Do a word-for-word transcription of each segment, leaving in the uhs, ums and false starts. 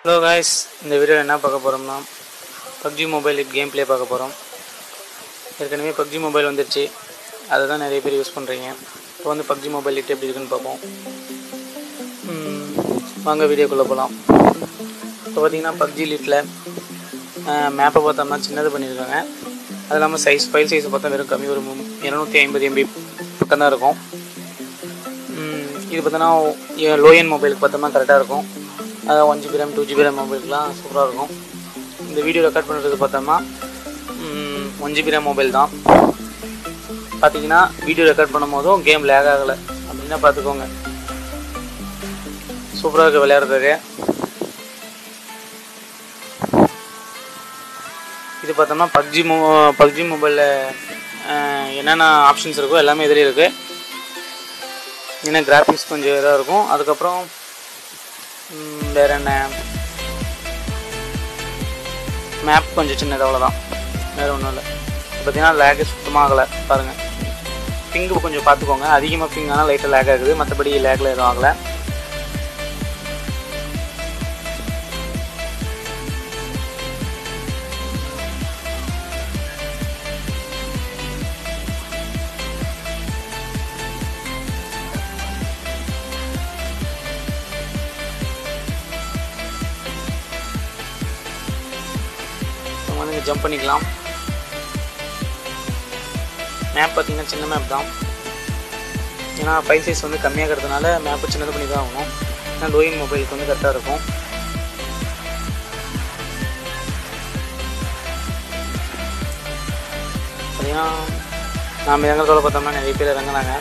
Hello guys, இந்த வீடியோல என்ன பார்க்க போறோம்னா Pubg மொபைல் கேம் ப்ளே பார்க்க போறோம். ஏற்கனவே Pubg மொபைல் வந்துருச்சு. அதை தான் நிறைய பேர் யூஸ் பண்றீங்க. இப்போ வந்து Pubg மொபைல் லிட் எப்படி இருக்குன்னு பார்ப்போம். வாங்க வீடியோக்குள்ள போலாம். இப்போ பாத்தீங்கன்னா Pubg லிட்ல மேப்பை பார்த்தோம்னா சின்னது பண்ணிருக்காங்க. அது இல்லாம சைஸ் ஃபைல் சைஸ் பார்த்தா வெறும் கம்மி ஒரு இருநூற்று ஐம்பது எம் பி பக்கம் தான் இருக்கும். இது பார்த்தோன்னா லோ எண்ட் மொபைலுக்கு பார்த்தோம்னா கரெக்டாக இருக்கும். அதான் one GB RAM two GB RAM மொபைலுக்குலாம் சூப்பராக இருக்கும். இந்த வீடியோ ரெக்கார்ட் பண்ணுறது பார்த்தோம்னா ஒன் ஜிபி ரேம் மொபைல் தான். பார்த்தீங்கன்னா வீடியோ ரெக்கார்ட் பண்ணும் போதும் கேம் லேக் ஆகலை அப்படின்னா பார்த்துக்கோங்க. சூப்பராக இருக்குது விளையாடுறதுக்கு. இது பார்த்தோம்னா Pubg மொ Pubg மொபைலில் என்னென்ன ஆப்ஷன்ஸ் இருக்கோ எல்லாமே இதில் இருக்குது. ஏன்னா கிராஃபிக்ஸ் கொஞ்சம் இதாக இருக்கும். அதுக்கப்புறம் வேறு என்ன மேப் கொஞ்சம் சின்னது, அவ்வளோதான், வேறு ஒன்றும் இல்லை. பார்த்தீங்கன்னா லேக்கு சுத்தமாக ஆகலை பாருங்கள். பிங்கு கொஞ்சம் பார்த்துக்கோங்க. அதிகமாக பிங் ஆனால் லைட்டாக லேக் ஆகுது, மற்றபடி லேக்கில் எதுவும் ஆகலை. வந்து ஜம்ப் பண்ணிக்கலாம். மேப் பார்த்தீங்கன்னா சின்ன மேப் தான். ஏன்னா ஃபைல் சைஸ் வந்து கம்மியாக இருக்கிறதுனால மேப்பு சின்னது பண்ணி தான் ஆகணும். ஏன்னா லோயிங் மொபைலுக்கு வந்து கரெக்டாக இருக்கும். பார்த்தீங்கன்னா நாம் இறங்குறதோட பார்த்தோம்னா நிறைய பேர் இறங்குனாங்க.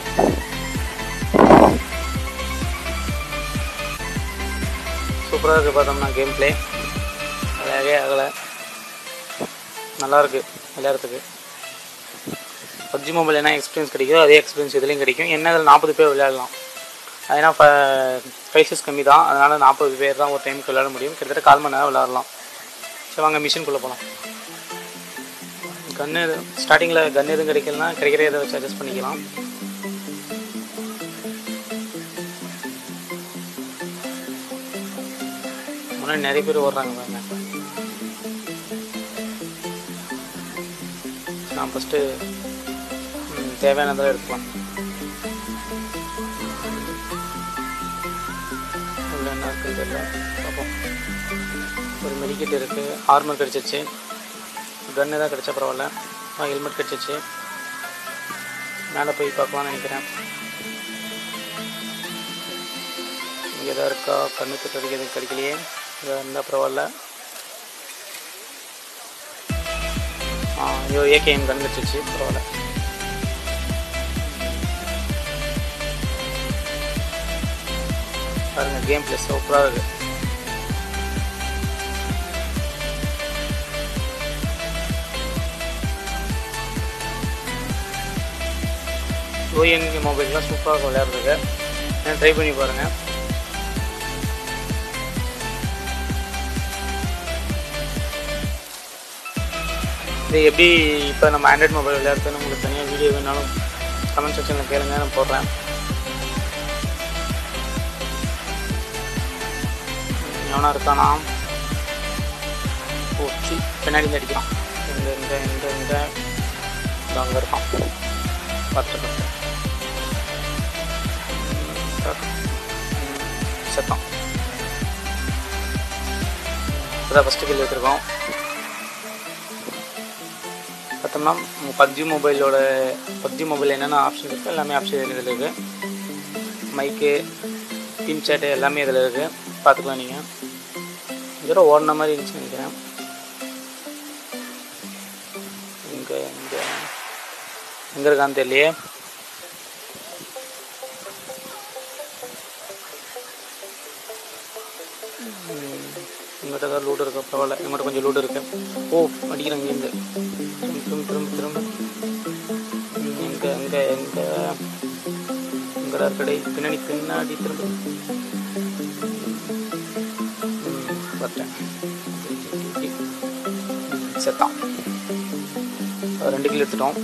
சூப்பராக இருக்குது. பார்த்தோம்னா கேம் பிளே அழகே ஆகலை, நல்லாயிருக்கு விளையாடுறதுக்கு. Pubg மொபைல் என்ன எக்ஸ்பீரியன்ஸ் கிடைக்குதோ அதே எக்ஸ்பீரியன்ஸ் இதுலேயும் கிடைக்கும். என்ன இதில் நாற்பது பேர் விளையாடலாம். ஏன்னா ப்ரைஸஸ் கம்மி தான், அதனால் நாற்பது பேர் தான் ஒரு டைமுக்கு விளையாட முடியும். கிட்டத்தட்ட கால் மணி நேரம் விளையாடலாம். சரி வாங்க மிஷின்குள்ளே போகலாம். கன்று ஸ்டார்டிங்கில் கன் எதுவும் கிடைக்கலனா கிடைக்கிற இதை வச்சு அட்ஜஸ்ட் பண்ணிக்கலாம். முன்னாடி நிறைய பேர் ஓடுறாங்க பாருங்க. நான் ஃபஸ்ட்டு தேவையானதெல்லாம் எடுத்துக்கலாம். உள்ள என்ன இருக்குன்னு தெரியல, பார்ப்போம். ஒரு மெடிக்கெட் இருக்குது, ஆர்மர் கிடச்சிச்சு, கன்னு தான் கிடச்சா பரவாயில்ல. ஹெல்மெட் கிடச்சிச்சு. மேலே போய் பார்க்கலான்னு நினைக்கிறேன். இங்கே எதாவது இருக்கா? கண்ணுக்கு கிடைக்க எதுவும் கிடைக்கலையே. இதாக இருந்தால் பரவாயில்ல. ஆ ஐயோ ஏகேஎம் கன் கிடச்சிச்சு, பரவாயில்ல. பாருங்கள் கேம் பிளே சூப்பராக இருக்குது. லோயன் மொபைல்லாம் சூப்பராக விளையாடுறதுக்கு நான் ட்ரை பண்ணி பாருங்கள். இது எப்படி இப்போ நம்ம ஆண்ட்ராய்ட் மொபைல் விளையாடுறது உங்களுக்கு தனியாக வீடியோ வேணாலும் கமெண்ட் செக்ஷனில் கேளுங்க, நான் போடுறேன். எவனா இருக்கானா? ஓகே, பின்னாடி இருந்து அடிக்கிறான். இந்த இந்த இந்த இந்த அங்கே இருக்கான். பார்த்து பார்த்து செத்தான். இப்போதான் ஃபஸ்ட்டு கில் எடுத்துருக்கோம். பார்த்தோம்னா Pubg மொபைலோட Pubg மொபைல் என்னென்ன ஆப்ஷன் இருக்குது எல்லாமே ஆப்ஷன் இதில் இருக்குது. மைக்கு, டீம் சேட்டு எல்லாமே இதில் இருக்குது, பார்த்துக்கலாம். நீங்கள் இதோட ஓடின மாதிரி இருந்துச்சுன்னு நினைக்கிறேன். இங்கே இங்கே எங்கே இருக்கான்னு தெரியலையே. இங்கிட்ட ஏதாவது லூட் இருக்கா? பரவாயில்ல, இங்கிட்ட கொஞ்சம் லூட் இருக்கு. ஓ அடிக்கிறாங்க இங்கே திரும்ப திரும்ப திரும்ப எங்கே எங்கே எங்கே எங்கடா இருக்கடை? பின்னாடி பின்னாடி திரும்ப பார்த்தேன். செத்தான். ரெண்டு கிலோ எடுத்துட்டோம்.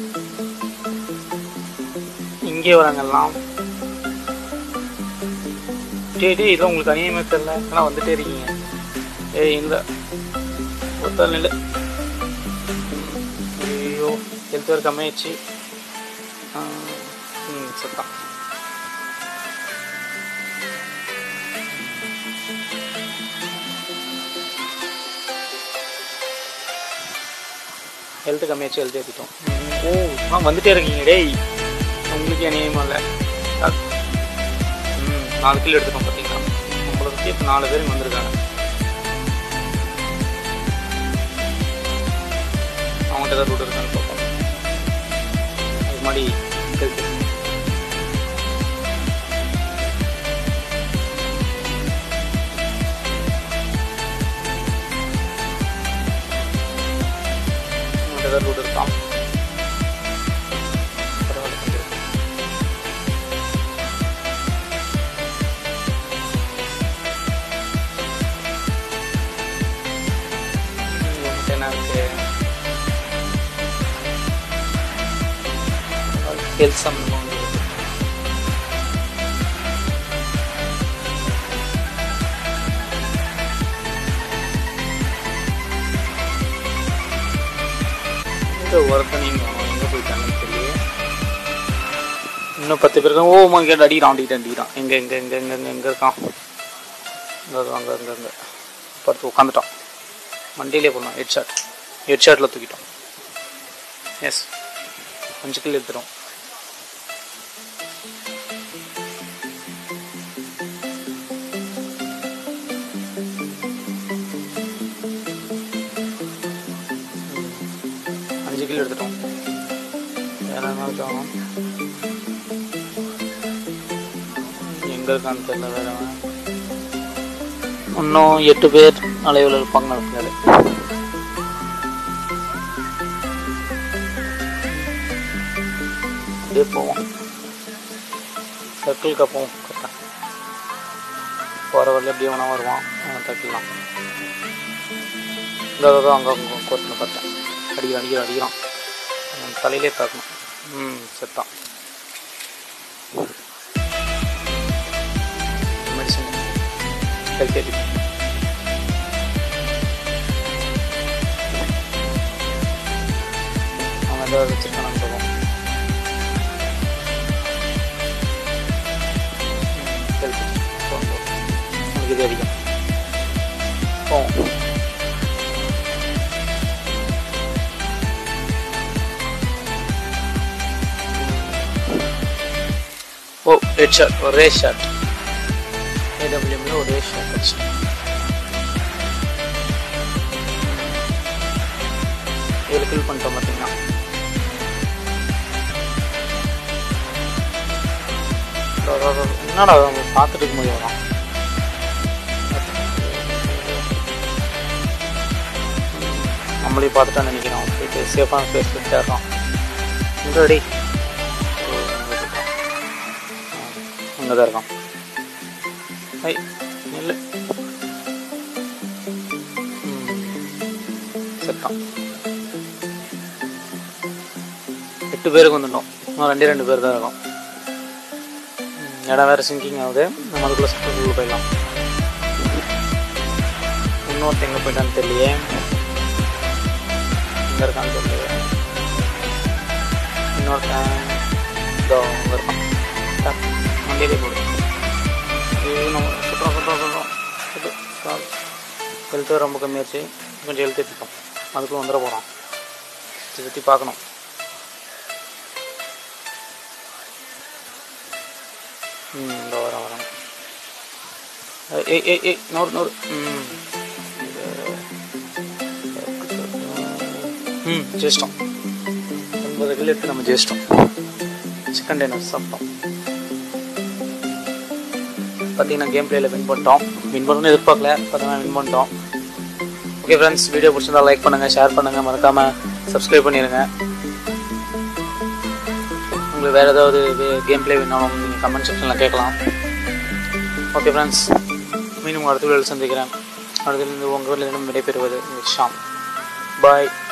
இங்கே வராங்கலாம். டே டே இதெல்லாம் உங்களுக்கு அநியாயமே தெரியல, ஆனால் வந்துட்டே இருக்கீங்க. ஏய் இந்த ஒருத்தர் நில்லு. ஐயோ ஹெல்த் வேறு கம்மியாயிடுச்சு. ம் சத்தான். Health கம்மியாச்சு, health ஏற்றிட்டோம். ஓ ஆ வந்துட்டே இருக்கீங்க டேய், உங்களுக்கு அநியாயமா இல்லை. ம் நாலு கிலோ எடுத்துட்டோம் பார்த்தீங்களா. உங்களை பற்றி இப்போ நாலு பேர் வந்திருக்காங்க. அவங்கள்ட்ட ஏதாவது ரூட் இருக்கான்னு பார்ப்போம். அது மாதிரி ஹெல்த் ஏதாவது ரூட் இருக்கான். என்ன இருக்கு ஹெல்த் சம்பந்தமாக ஒருத்தனையும் எங்கே போயிட்டாங்கன்னு தெரியல. இன்னும் பத்து பேருக்கு ஓ மா கேட்டு அடிக்கிறான் அடிக்கிட்டு அடிக்கிறான். எங்கே எங்கே எங்கே எங்கே எங்கே எங்கே இருக்கான்? இங்கே அங்கே அங்கே அங்கே படுத்து உட்காந்துட்டான். மண்டியிலே போடலாம். ஹெட் ஷாட் ஹெட் ஷாட்டில் தூக்கிட்டோம். எஸ் அஞ்சு கிலோ எடுத்துட்டோம். அஞ்சு கிலோ எடுத்துட்டோம். வேற என்ன ஆகும்? எங்கே இருக்கான்னு தெரியல. வேற இன்னும் எட்டு பேர் அலைவில் இருப்பாங்க நடக்கிறாரு. அப்படியே போவோம், சர்க்கிளுக்கு போவோம். கரெக்டாக போகிற வரல எப்படியே வேணா வருவான். தட்டிடலாம். இந்த அங்கே அங்கே கோர்ட்டில் பார்த்தேன். அடிக்கிறான் அடிக்கிறான் அடிக்கிறான் தலையிலே தாக்கணும். ம் செத்தான். மெடிசன் ஹெல்த் ஏற்றி அவன் ஏதாவது வச்சுருக்கானு சொல்லுவோம். ஹெல்த் உனக்கு இது அதிகம் போவோம். ஓ ஹெட் ஷாட் ஒரே ஷாட். ஏடபிள்யூஎம்ல ஒரே ஷாட் வச்சு ஏழு கில் பண்ணிட்டோம் பார்த்தீங்கன்னா. என்னடா அவங்க பார்த்துட்டு இருக்க முடியும். வரான் நம்மளே பார்த்துட்டான்னு நினைக்கிறோம். போயிட்டு சேஃபான பிளேஸ் விட்டாடுறான். இங்கே ரெடி அங்கே தான் இருக்கான். ஐ இல்லை செத்தான். எட்டு பேருக்கு வந்துட்டோம். இன்னும் ரெண்டே ரெண்டு பேர் தான் இருக்கும். இடம் வேறு சிங்கிங் ஆகுது. நம்ம அதுக்குள்ளே சுற்றுக்குள்ளே போயிடலாம். இன்னொருத்த எங்கே போயிட்டான்னு தெரியலையே. எங்கே இருக்கான்னு தெரியலையே. இன்னொருத்தன் இதோ அங்கே இருக்கான். மண்டியிலே போடும். நம்ம சுற்றுறோம் சுற்றுறோம் சுற்றுறோம் சுற்று சார். ஹெல்த்து ரொம்ப கம்மியாச்சு. கொஞ்சம் ஹெல்த் ஏற்றிட்டோம். அதுக்குள்ளே வந்துட போகிறோம். சுற்றி சுற்றி பார்க்கணும். ம் இந்த வரோம் வரோம். ஏய் ஏய் ஏய் நூறு நூறு. ம் ம் ஜெயிச்சிட்டோம். ஒன்பது கிலோ எடுத்து நம்ம ஜெயிச்சிட்டோம். சிக்கன் டின்னர் சாப்பிட்டோம். பார்த்தீங்கன்னா கேம் பிளேயில் வின் பண்ணிட்டோம். வின் பண்ணணும்னு எதிர்பார்க்கல, பார்த்தீங்கன்னா வின் பண்ணிட்டோம். ஓகே ஃப்ரெண்ட்ஸ், வீடியோ பிடிச்சிருந்தா லைக் பண்ணுங்கள், ஷேர் பண்ணுங்கள், மறக்காமல் சப்ஸ்கிரைப் பண்ணிடுங்க. உங்களுக்கு வேறு ஏதாவது கேம் பிளே வேணாலும் நீங்கள் கமெண்ட் செக்ஷனில் கேட்கலாம். ஓகே ஃப்ரெண்ட்ஸ், மீண்டும் அடுத்த வீடியோவில் சந்திக்கிறேன். அடுத்தது உங்கள் வீட்டில் விடைபெறுவது ஷாம். பாய்.